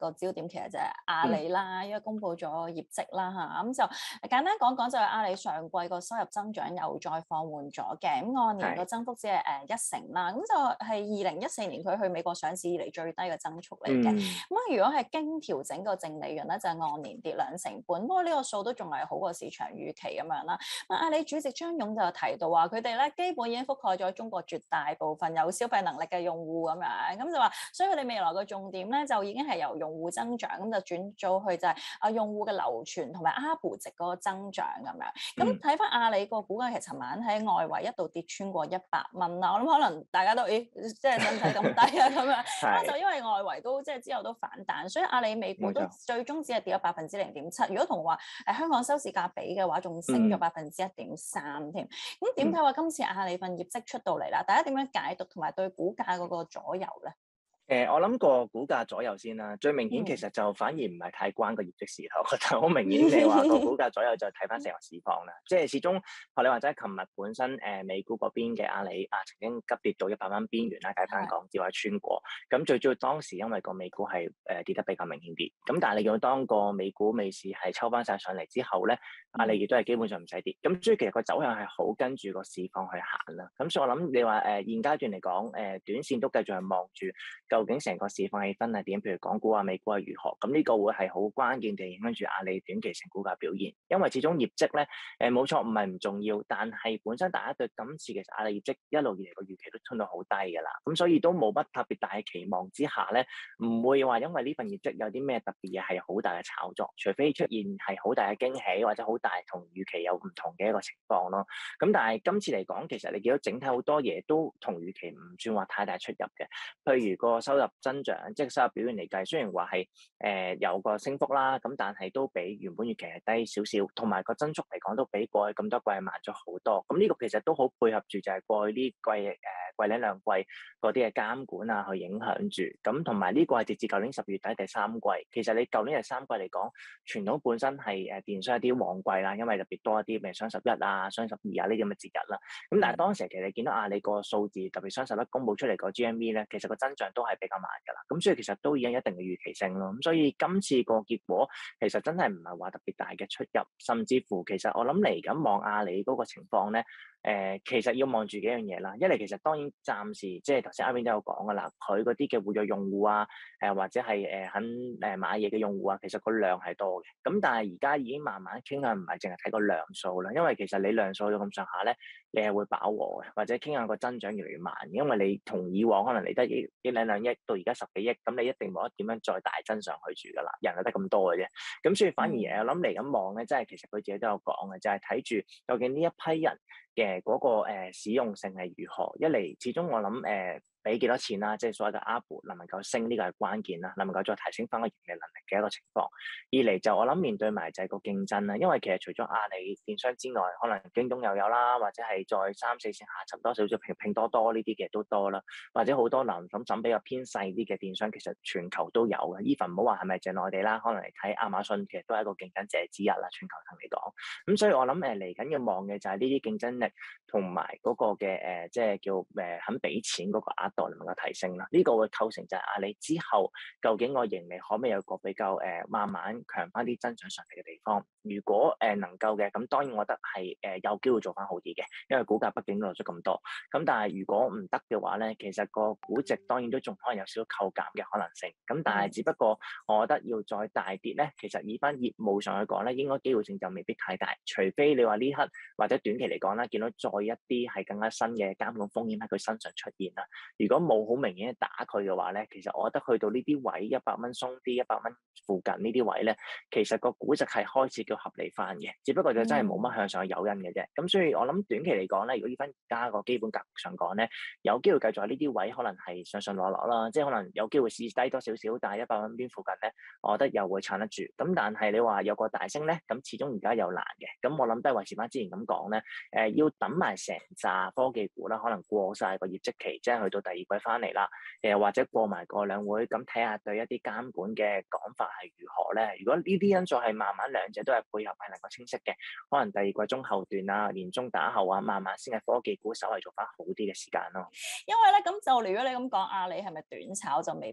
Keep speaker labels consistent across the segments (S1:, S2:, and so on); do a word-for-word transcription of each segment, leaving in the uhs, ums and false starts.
S1: 個焦點其實就係阿
S2: 嗯，
S1: 里啦，因為公布咗業績啦嚇，咁就簡單講講就係阿里上季個收入增長又再放緩咗嘅，咁按年個
S2: 係，
S1: 增幅只係誒一成啦，咁就係二零一四年佢去美國上市以嚟最低嘅增速嚟嘅。
S2: 嗯，
S1: 咁啊，如果係經調整個淨利潤咧，就係按年跌兩成半，不過呢個數都仲係好過市場預期咁樣啦。咁阿里主席張勇就提到話，佢哋咧基本已經覆蓋咗中國絕大部分有消費能力嘅用戶咁樣，咁就話，所以佢哋未來嘅重點咧就已經係由用戶增長，咁就轉做去就係啊用戶嘅流傳同埋 A R P U 值嗰個增長咁樣。咁
S2: 嗯，
S1: 睇翻阿里個股價，其實尋晚喺外圍一度跌穿過一百蚊啦。我諗可能大家都咦，即係使唔使咁低啊咁樣？咁就
S2: 係，
S1: 因為外圍都即係之後都反彈，所以阿里美股都
S2: 冇錯，
S1: 最終只係跌咗百分之零點七。如果同話誒香港收市價比嘅話，仲升咗
S2: 嗯，
S1: 百分之一點三添。咁點
S2: 嗯。
S1: 睇話今次阿里份業績出到嚟啦？大家點樣解讀同埋對股價嗰個左右咧？
S2: 誒，我諗個股價左右先啦，最明顯其
S1: 嗯，
S2: 實就反而唔係太關個業績事頭，我覺得好明顯你話個股價左右就睇翻成個市況啦。即係始終學你話齋，琴日本身誒美股嗰邊嘅阿里啊曾經急跌到一百蚊邊緣啦，計翻
S1: 係，
S2: 港紙或者穿過。咁最主要當時因為個美股係誒跌得比較明顯啲，咁但係你見到當個美股美市係抽翻晒上嚟之後咧，阿里
S1: 嗯。
S2: 亦都係基本上唔使跌。咁所以其實個走向係好跟住個市況去行啦。咁所以我諗你話誒現階段嚟講，誒短線都繼續係望住。究竟成個市況氣氛係點？譬如港股啊、美股係如何？咁呢個會係好關鍵地影響住阿里短期性股價表現。因為始終業績咧，誒冇錯唔係唔重要，但係本身大家對今次其實阿里業績一路以嚟個預期都衝到好低㗎啦。咁所以都冇乜特別大嘅期望之下咧，唔會話因為呢份業績有啲咩特別嘢係好大嘅炒作，除非出現係好大嘅驚喜或者好大同預期有唔同嘅一個情況咯。咁但係今次嚟講，其實你見到整體好多嘢都同預期唔算話太大出入嘅。譬如個收入增長，即係收入表現嚟計，雖然話係誒有個升幅啦，咁但係都比原本預期係低少少，同埋個增速嚟講都比過去咁多季慢咗好多。咁呢個其實都好配合住就係過去呢季誒、呃、季零兩季嗰啲嘅監管啊，去影響住。咁同埋呢個係直至舊年十月底第三季。其實你舊年第三季嚟講，傳統本身係誒電商一啲旺季啦，因為特別多一啲咩雙十一啊、雙十二啊呢啲咁嘅節日啦。咁但係當時其實你見到阿里個數字，特別雙十一公佈出嚟個 G M V 咧，其實個增長都係比較慢㗎啦。咁所以其實都已經一定嘅預期性咯。咁所以今次個結果其實真係唔係話特別大嘅出入，甚至乎其實我諗嚟緊望阿里嗰個情況咧，誒、呃、其實要望住幾樣嘢啦。一嚟其實當然暫時即係頭先阿 Vin 都有講㗎啦，佢嗰啲嘅活躍用戶啊，誒、呃、或者係誒肯誒買嘢嘅用戶啊，其實個量係多嘅。咁但係而家已經慢慢傾向唔係淨係睇個量數啦，因為其實你量數到咁上下咧，你係會飽和嘅，或者傾向個增長越嚟越慢，因為你同以往可能嚟得一一兩兩億到而家十幾億，咁你一定冇得點樣再大增上去住噶啦，人係得咁多嘅啫。咁所以反而誒，
S1: 嗯。
S2: 我諗嚟緊望咧，即係其實佢自己都有講嘅，就係睇住究竟呢一批人嘅嗰、個、呃、使用性係如何。一嚟始終我諗誒。俾幾多錢啦，即係所謂嘅 A R P U 能唔能夠升呢個係關鍵啦，能唔能夠再提升翻個盈利能力嘅一個情況。二嚟就我諗面對埋就係個競爭啦，因為其實除咗阿里電商之外，可能京東又有啦，或者係再三四線下沉多少少拼拼多多呢啲嘅都多啦，或者好多林總總比較偏細啲嘅電商，其實全球都有嘅。even 唔好話係咪淨係內地啦，可能嚟睇亞馬遜其實都係一個競爭者之一啦，全球層嚟講。咁所以我諗誒嚟緊要望嘅就係呢啲競爭力同埋嗰個嘅誒、呃，即係叫誒、呃、肯俾錢嗰個額度能夠提升啦。呢、這個會構成就係阿里之後究竟個盈利可唔可以有個比較誒、呃、慢慢強翻啲增長上嚟嘅地方。如果誒、呃、能夠嘅，咁當然我覺得係誒、呃、有機會做翻好啲嘅，因為股價畢竟都落咗咁多。咁但係如果唔得嘅話咧，其實個估值當然都仲可能有少少扣減嘅可能性。咁但係只不過我覺得要再大跌咧，其實以翻業務上去講咧，應該機會性就未必太大。除非你話呢刻或者短期嚟講啦，見到再一啲係更加新嘅監管風險喺佢身上出現啦。如果冇好明顯打佢嘅話咧，其實我覺得去到呢啲位一百蚊鬆啲，一百蚊附近呢啲位咧，其實個估值係開始叫合理翻嘅，只不過就真係冇乜
S1: 嗯。
S2: 向上嘅誘因嘅啫。咁所以我諗短期嚟講咧，如果依翻而家個基本格局上講咧，有機會繼續喺呢啲位可能係上上落落啦，即係可能有機會試低多少少，但係一百蚊邊附近咧，我覺得又會撐得住。咁但係你話有個大升咧，咁始終而家又難嘅。咁我諗都係維持翻之前咁講咧，誒、呃、要等埋成紮科技股啦，可能過晒個業績期，即係去到第二季翻嚟啦，誒、呃、或者過埋個兩會，咁睇下對一啲監管嘅講法係如何咧。如果呢啲因素係慢慢兩者都係配合係能夠清晰嘅，可能第二季中後段啊、年中打後啊，慢慢先係科技股稍為做翻好啲嘅時間咯。
S1: 因為咧咁就如果你咁講，阿里係咪短炒就未必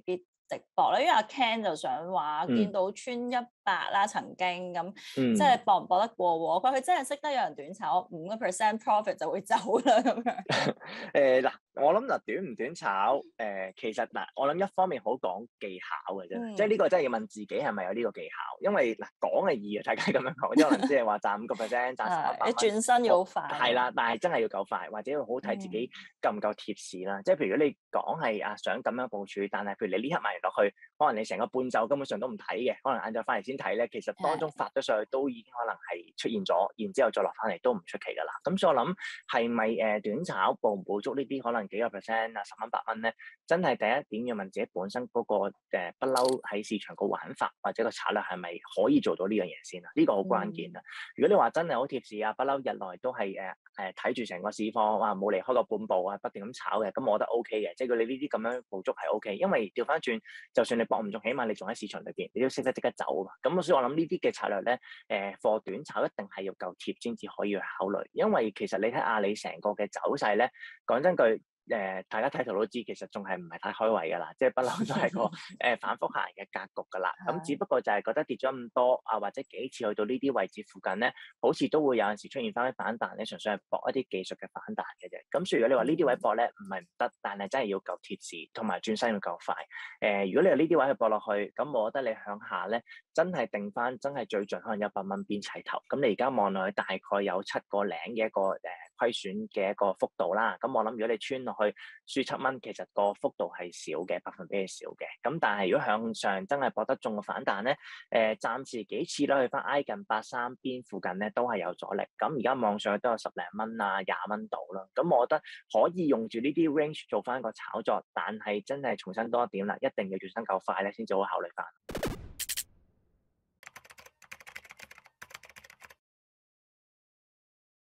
S1: 直播咧，因為阿 Ken 就想話見
S2: 嗯
S1: 到穿一百啦，曾經咁，即係
S2: 嗯。
S1: 搏唔搏得過喎？佢佢真係識得有人短炒五個 percent profit 就會走啦咁樣。
S2: 誒嗱，我諗嗱，短唔短炒誒，其實嗱，我諗一方面好講技巧嘅啫，即係呢
S1: 嗯，
S2: 個真係要問自己係咪有呢個技巧，因為嗱講係易啊，大家咁樣講，即係可能即係話賺五個 percent，賺十蚊
S1: 係你
S2: 八蚊，
S1: 轉身要好快喎。
S2: 係啦，但係真係要夠快，或者要好睇自己
S1: 嗯，
S2: 夠唔夠貼市啦。即係譬如如果你講係啊想咁樣部署，但係譬如你呢刻買完落去，可能你成個半晝根本上都唔睇嘅，可能晏晝翻嚟先睇咧，其實當中
S1: 係。
S2: 發咗上去都已經可能係出現咗，然之後再落翻嚟都唔出奇㗎啦。咁所以我諗係咪誒短炒捕唔捕捉呢啲可能幾個 percent 啊十蚊八蚊咧？真係第一點要問自己本身嗰、個不嬲喺市場個玩法或者個策略係咪可以做到呢樣嘢先啊？呢、個好關鍵啊！
S1: 嗯，
S2: 如果你話真係好貼市啊，不嬲日內都係誒誒睇住成個市況，哇冇離開過半步啊，不斷咁炒嘅，咁我覺得 O K 嘅，即係佢你呢啲咁樣捕捉係 O K，因為調翻轉，就算你搏唔中，起碼你仲喺市場裏邊，你都識得即刻走啊嘛。咁所以我諗呢啲嘅策略咧，誒貨短炒一定係要夠貼先至可以去考慮，因為其實你睇阿里成個嘅走勢咧，講真句。誒、大家睇圖都知，其實仲係唔係太開胃㗎啦，即係不嬲都係個誒、反覆行嘅格局㗎啦。咁只
S1: 係。
S2: 不過就係覺得跌咗咁多啊，或者幾次去到呢啲位置附近咧，好似都會有陣時出現翻啲反彈咧，純粹係搏一啲技術嘅反彈嘅啫。咁所以如果你話呢啲位
S1: 嗯，
S2: 搏咧，唔係唔得，但係真係要夠貼市，同埋轉身要夠快。誒、如果你由呢啲位去搏落去，咁我覺得你向下咧，真係定翻真係最盡可能一百蚊邊齊頭。咁你而家望落去大概有七個零嘅一個誒、虧損嘅一個幅度啦。咁我諗如果你穿落去輸七蚊，其實個幅度係少嘅，百分比係少嘅。咁但係如果向上真係搏得中個反彈咧，誒、暫時幾次咧去翻挨近八三邊附近咧都係有阻力。咁而家望上去都有十零蚊啊、廿蚊度啦。咁我覺得可以用住呢啲 range 做翻個炒作，但係真係重新多一點啦，一定要轉身夠快咧，先至好考慮翻。